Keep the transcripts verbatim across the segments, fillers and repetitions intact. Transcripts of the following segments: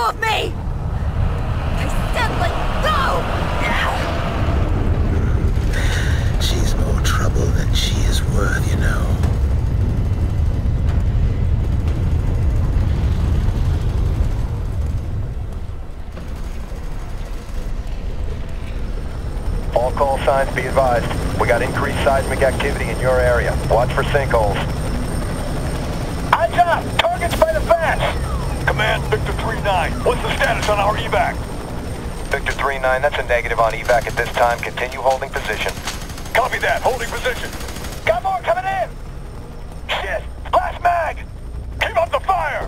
of me! I said let go! She's more trouble than she is worth, you know. All call signs be advised. We got increased seismic activity in your area. Watch for sinkholes. Eyes up! Target's by the fence! Command, Victor three nine. What's the status on our evac? Victor three nine, that's a negative on evac at this time. Continue holding position. Copy that. Holding position. Got more coming in! Shit! Last mag! Keep up the fire!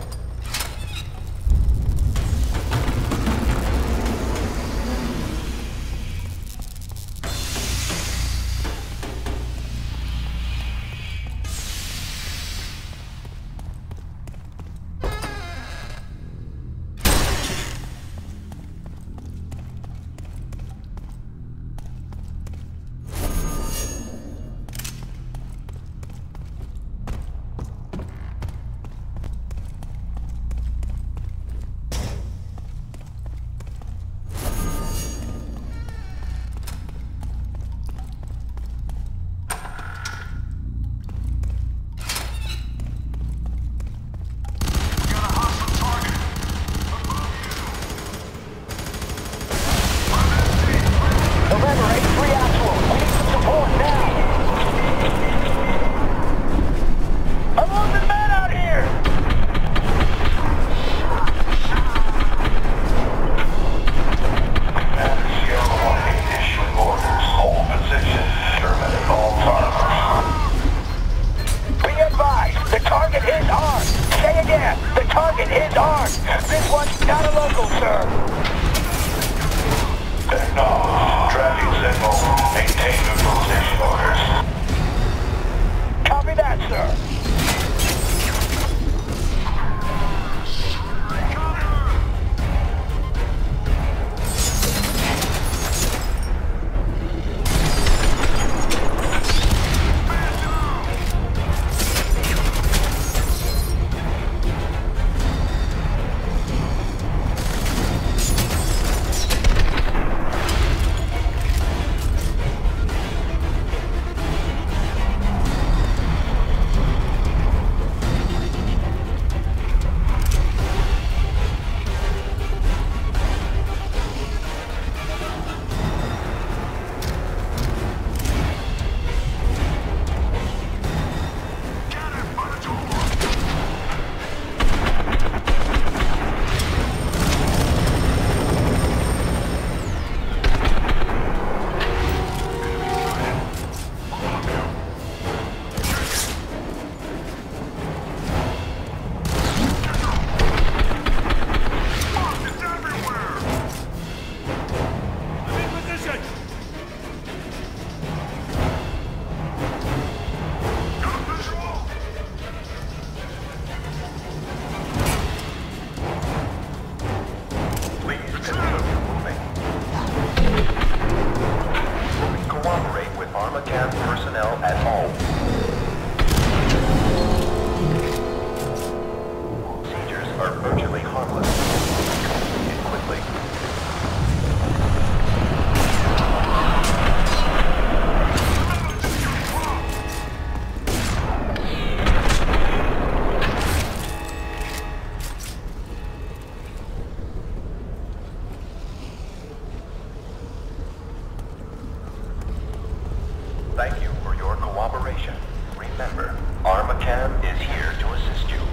Thank you for your cooperation. Remember, Armacam is here to assist you.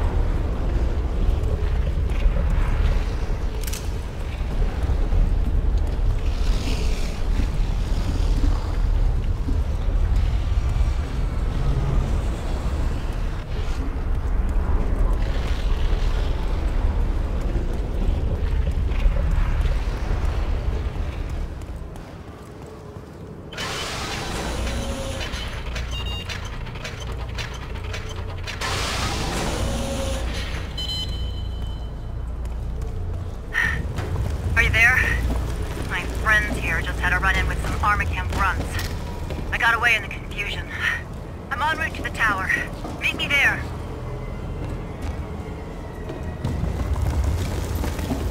I got away in the confusion. I'm en route to the tower. Meet me there.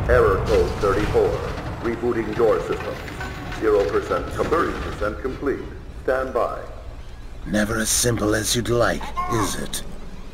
Error code thirty-four. Rebooting door systems. zero percent to thirty percent complete. Stand by. Never as simple as you'd like, is it?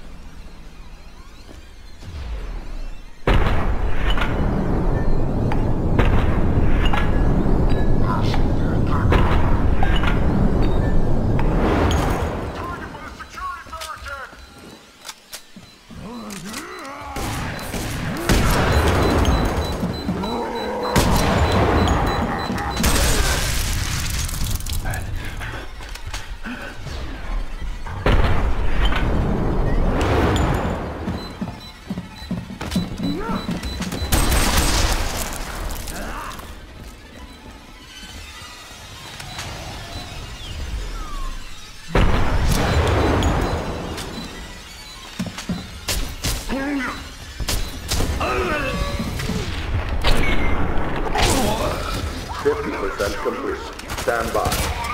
fifty percent complete. Stand by.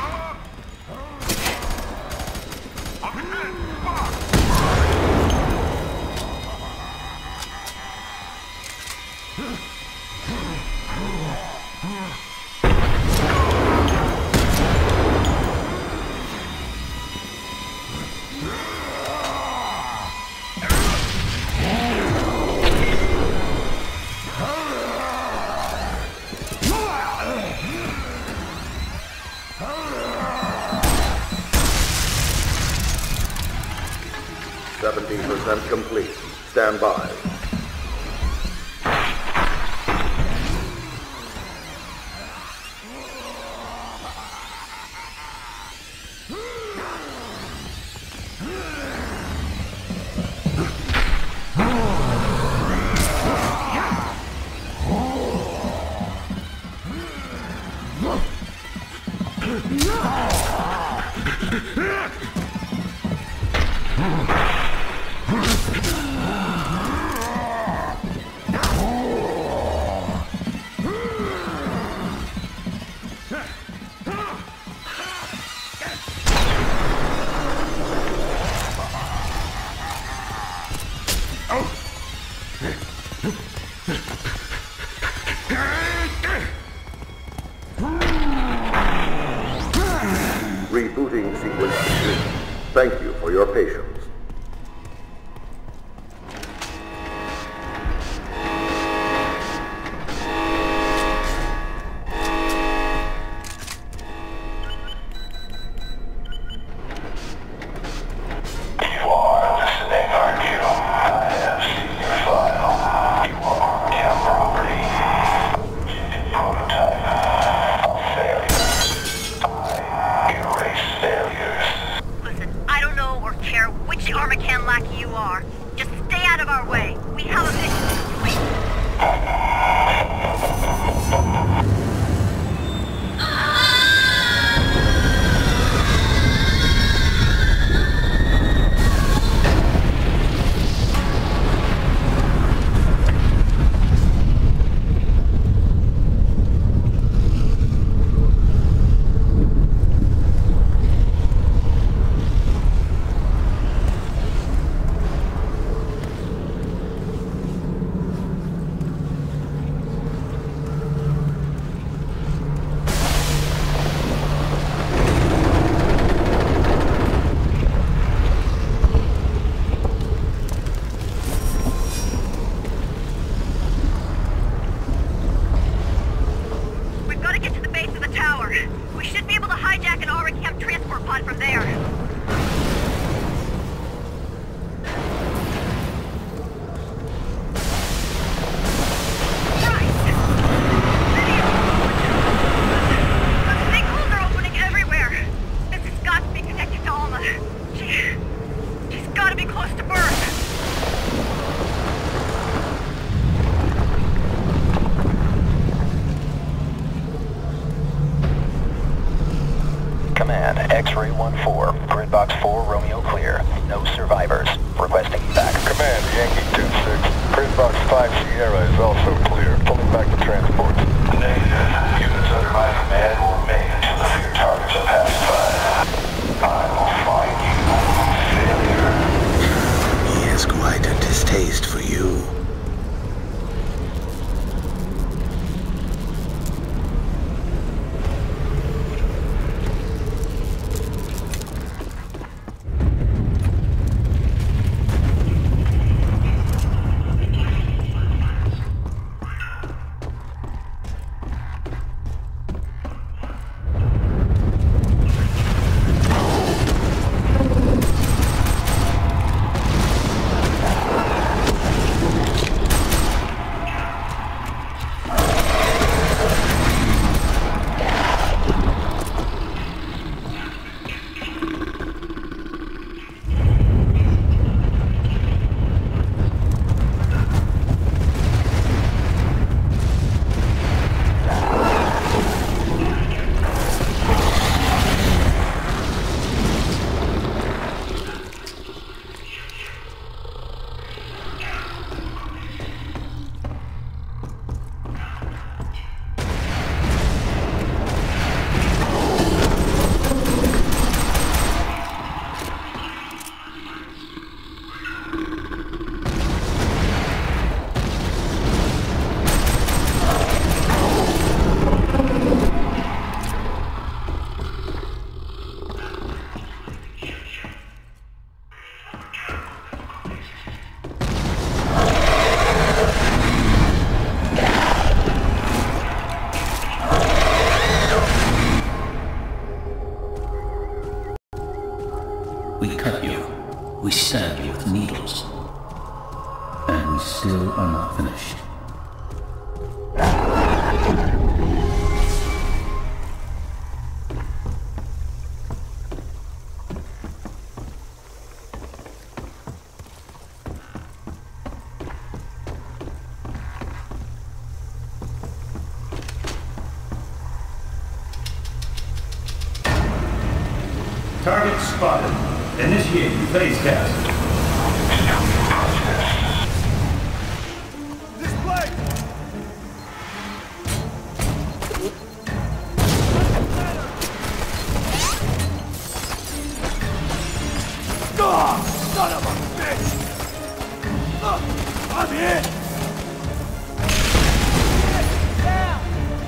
seventy percent complete. Stand by. Rebooting sequence complete. Thank you for your patience. X-ray one four, grid box four, Romeo clear. No survivors. Requesting back. Command, Yankee two six. Grid box five, Sierra is also clear. Pulling back to transport. Negative. Units under my command will remain until the fear targets are pacified. I will find you, failure. He has quite a distaste for you. Units under my command will remain until the fear targets are pacified. I will find you, failure. He has quite a distaste for you. Units under my command will remain until the fear targets are pacified. I will find you, failure. Units under my command will remain until the fear targets are pacified. I will find you, failure. He has quite a distaste for you. are not finished. Target spotted. Initiate phase cast. Son of a bitch! Look, I'm hit! Down!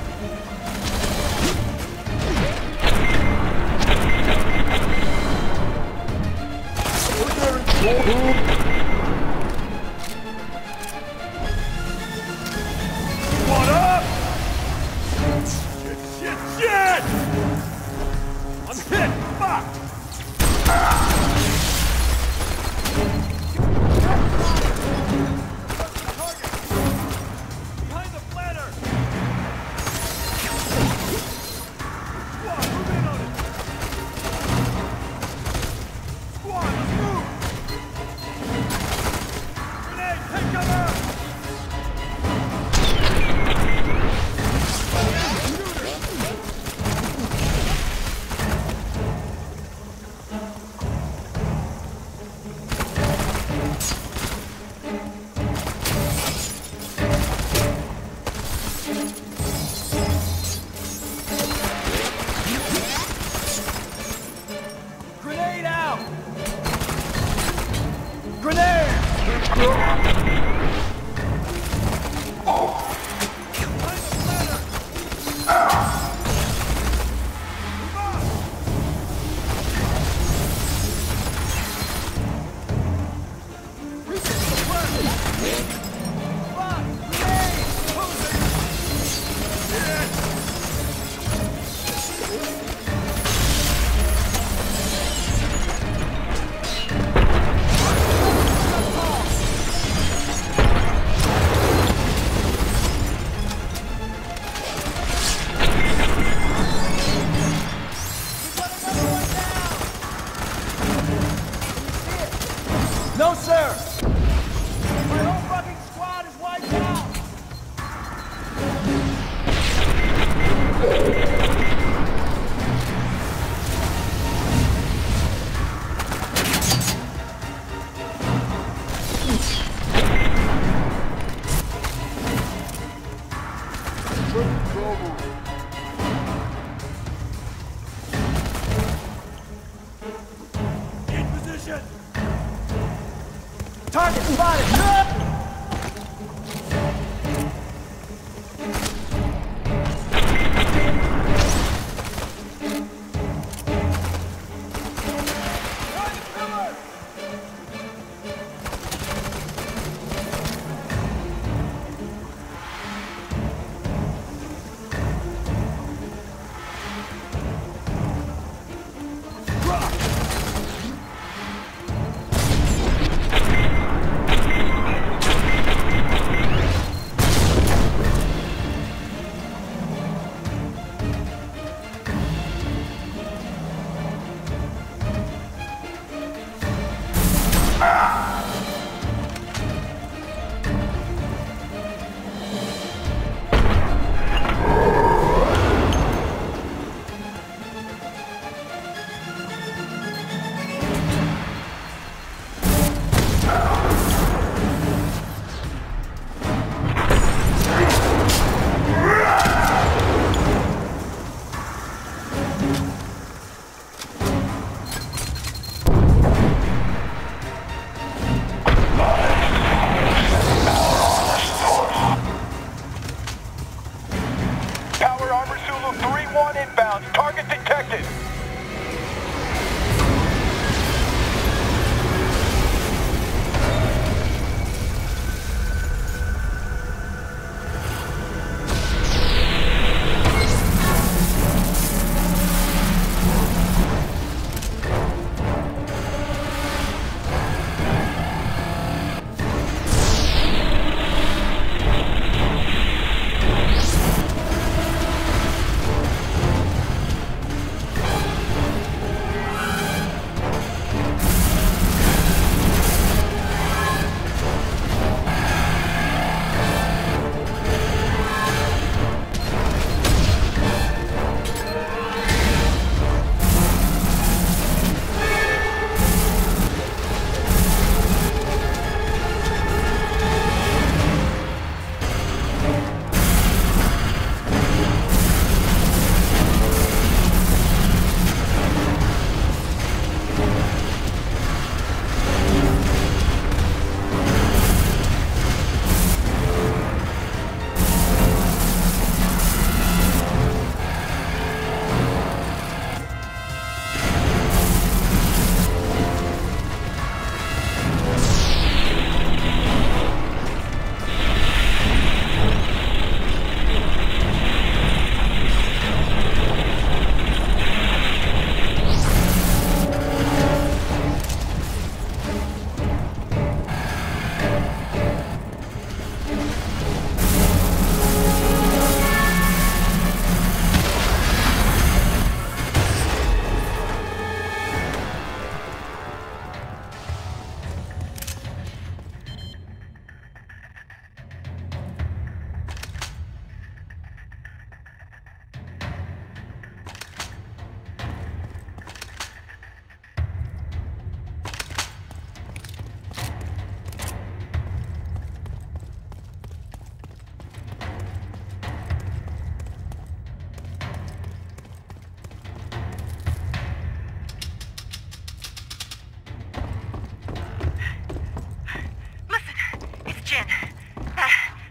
What up? Shit, shit, shit! I'm hit! Fuck! Ah!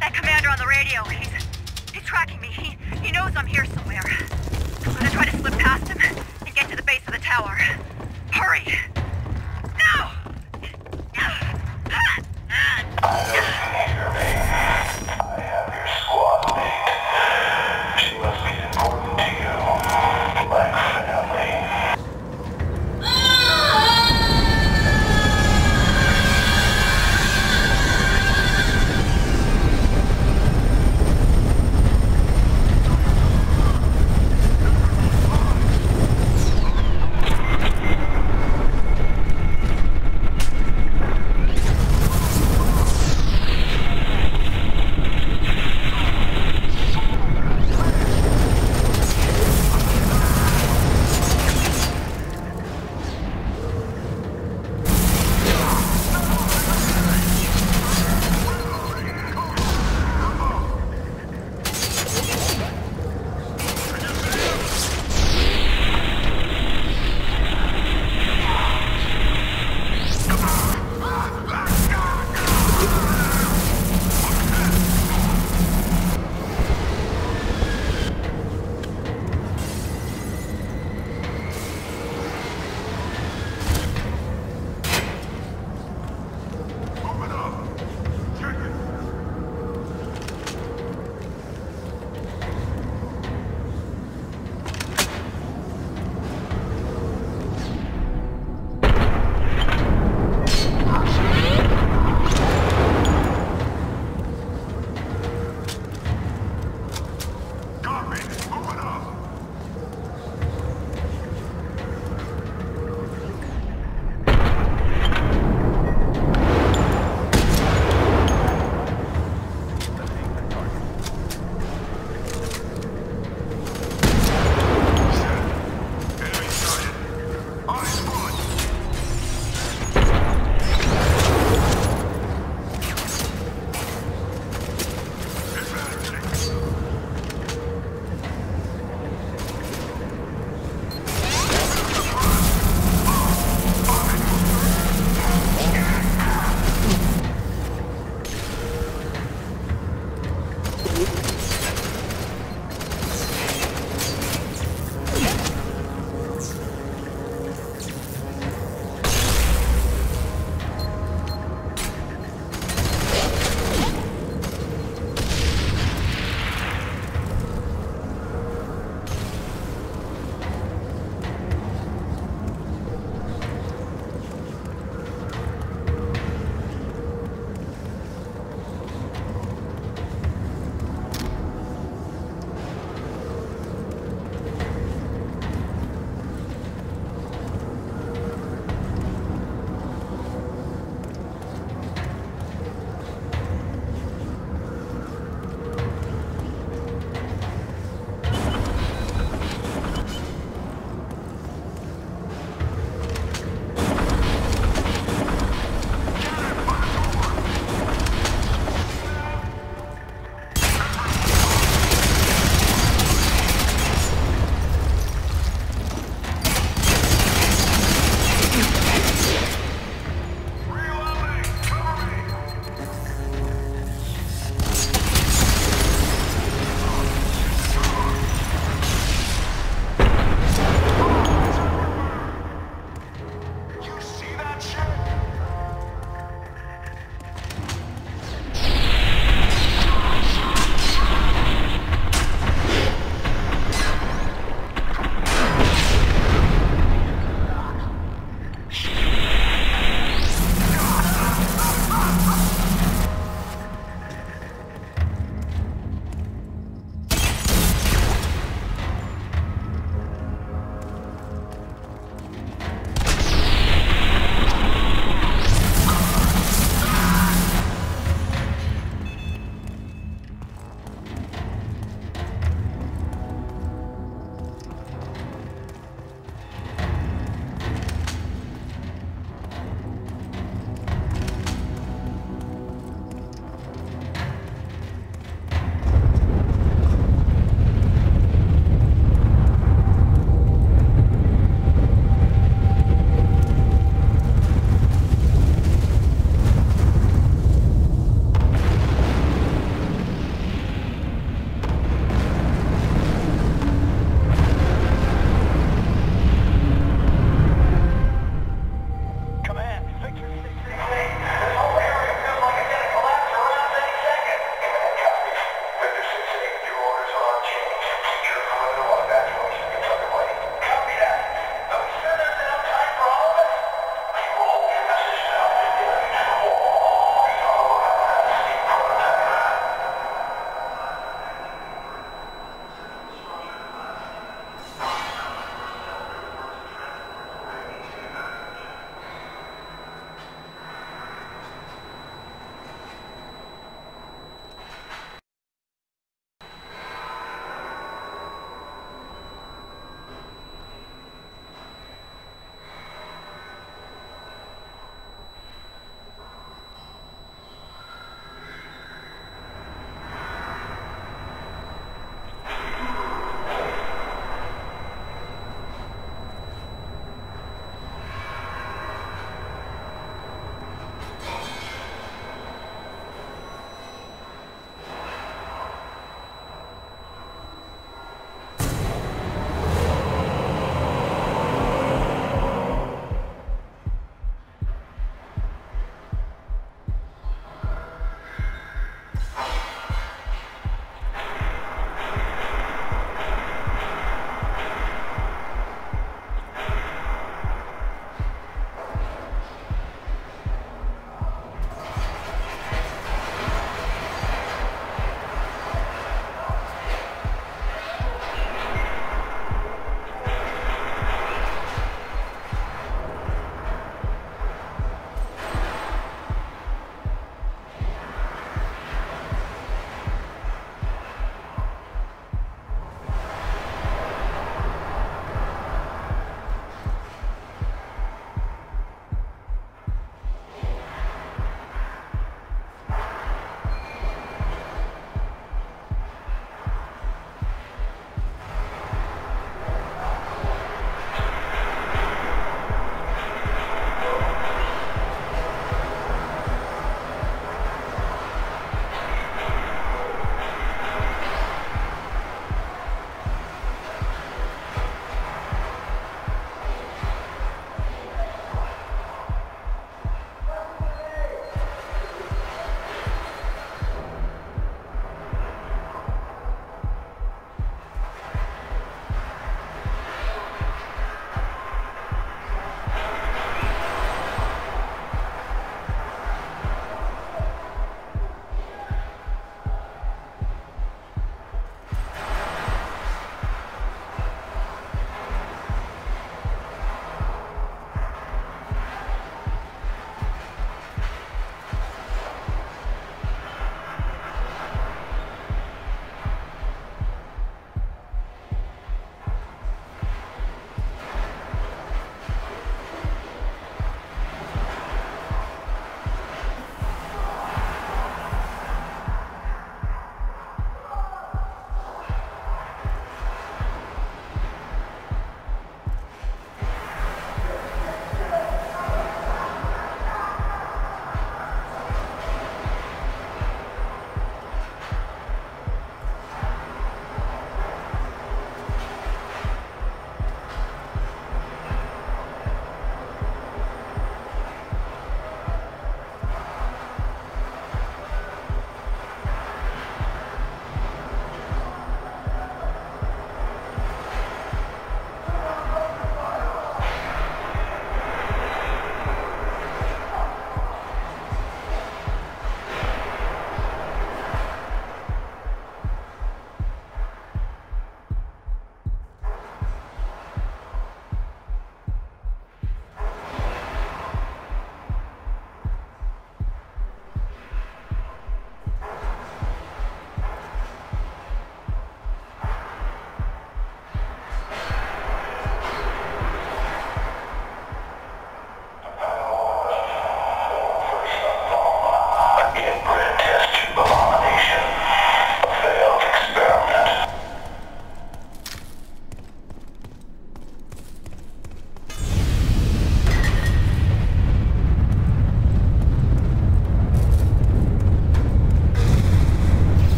That commander on the radio, he's... he's tracking me. He, he knows I'm here somewhere. I'm gonna try to slip past him and get to the base of the tower. Hurry! No! I know you can hear me. I have your squad mate. She must be important to you. Like family.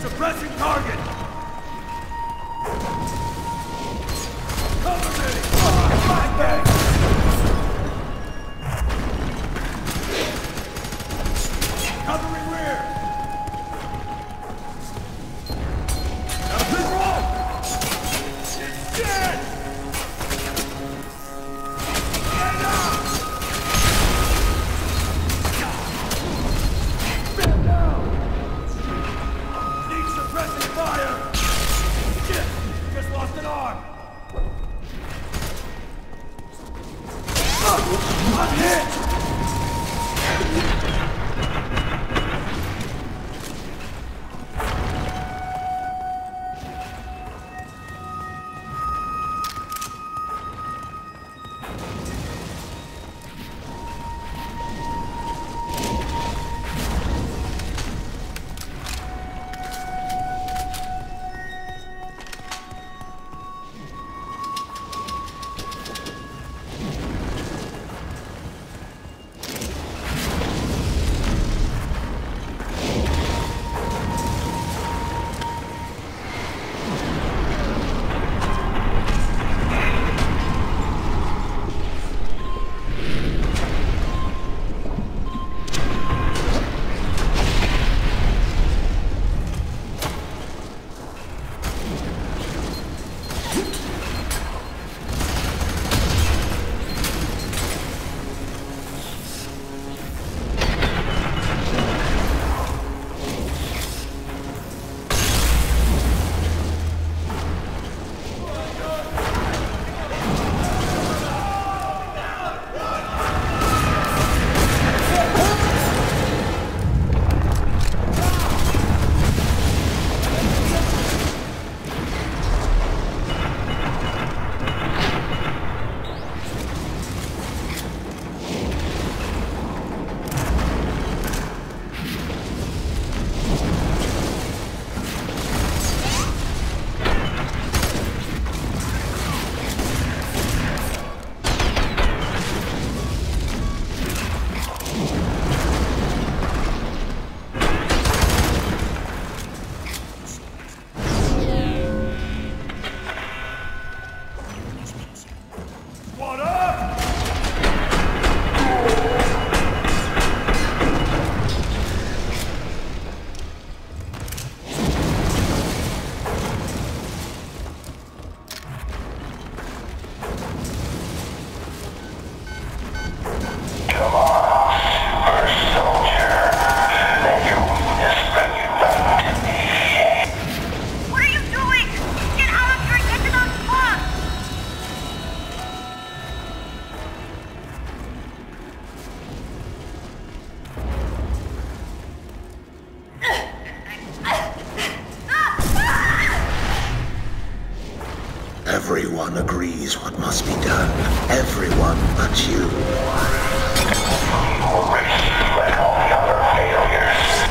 Suppressing target! Cover me! Flashbang! Covering rear! Now big roll! It's dead! Get up! Man down! Need suppressing fire! Shit! Just lost an arm! I'm hit! Everyone agrees what must be done. Everyone but you. Evil race like all the other failures.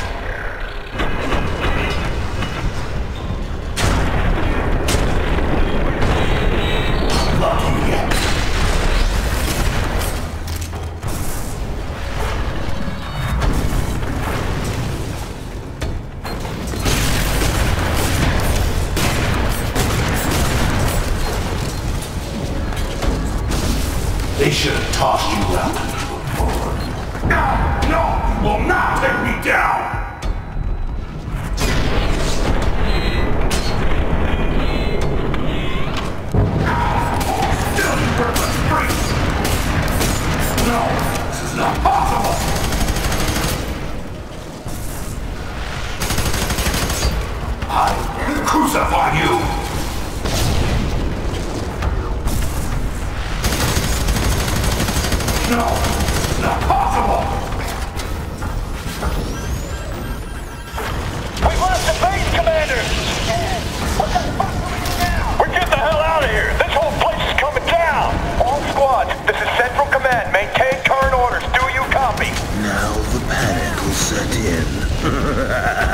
Lucky. They should have tossed you out when you were forward. No! No! You will not take me down! Still you worthless freaks! No! This is not possible! I will crucify you! No! It's not possible! We lost the base, Commander! What the fuck do we do now? We get the hell out of here! This whole place is coming down! All squads, this is Central Command. Maintain current orders. Do you copy? Now the panic will set in.